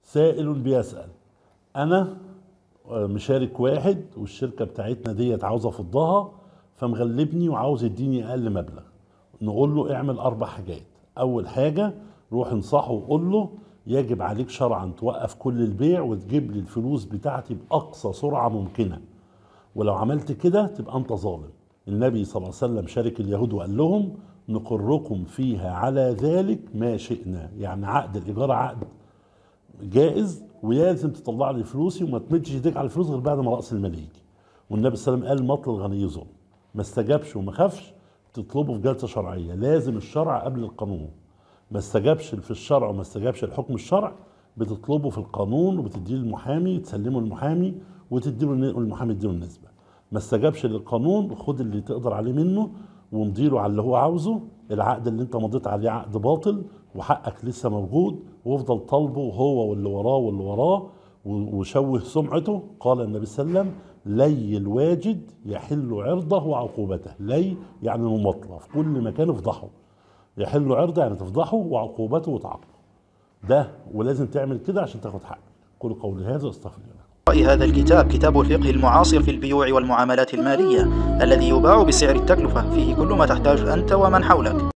سائل بيسأل: أنا مشارك واحد والشركة بتاعتنا ديت عاوزة أفضها، فمغلبني وعاوز يديني أقل مبلغ. نقول له اعمل 4 حاجات. أول حاجة، روح انصحه وقول له يجب عليك شرعا توقف كل البيع وتجيب لي الفلوس بتاعتي بأقصى سرعة ممكنة، ولو عملت كده تبقى أنت ظالم. النبي صلى الله عليه وسلم شارك اليهود وقال لهم: نقركم فيها على ذلك ما شئنا. يعني عقد الإيجار عقد جائز، ولازم تطلع لي فلوسي وما تمدش ايديك على الفلوس غير بعد ما رأس المال يجي. والنبي صلى الله عليه وسلم قال: مطل الغني ظلم. ما استجابش وما خافش تطلبه في جلسة شرعية، لازم الشرع قبل القانون. ما استجابش في الشرع وما استجابش الحكم الشرع، بتطلبه في القانون وبتديه للمحامي، تسلمه للمحامي وتديله المحامي يديله النسبة. ما استجابش للقانون، خد اللي تقدر عليه منه ومضيله على اللي هو عاوزه. العقد اللي انت مضيت عليه عقد باطل وحقك لسه موجود، وافضل طالبه هو واللي وراه واللي وراه وشوه سمعته. قال النبي صلى الله عليه وسلم: لي الواجد يحل عرضه وعقوبته. لي يعني مماطله، في كل مكان افضحه. يحل عرضه يعني تفضحه، وعقوبته وتعاقبه. ده ولازم تعمل كده عشان تاخد حقك. قولوا قولي هذا واستغفر الله. هذا الكتاب كتاب الفقه المعاصر في البيوع والمعاملات المالية، الذي يباع بسعر التكلفة، فيه كل ما تحتاج أنت ومن حولك.